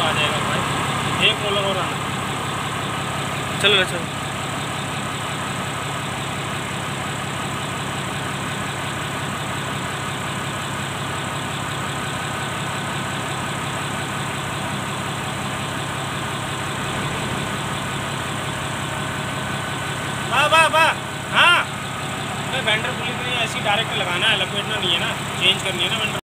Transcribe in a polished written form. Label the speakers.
Speaker 1: आ जाएगा भाई। एक रोलर और आना।
Speaker 2: चलो चलो।
Speaker 1: वाह वाह वाह। हाँ, वेंडर पुली नहीं, ऐसी डायरेक्ट लगाना है, लपेटना नहीं है ना, चेंज करनी है ना वेंडर।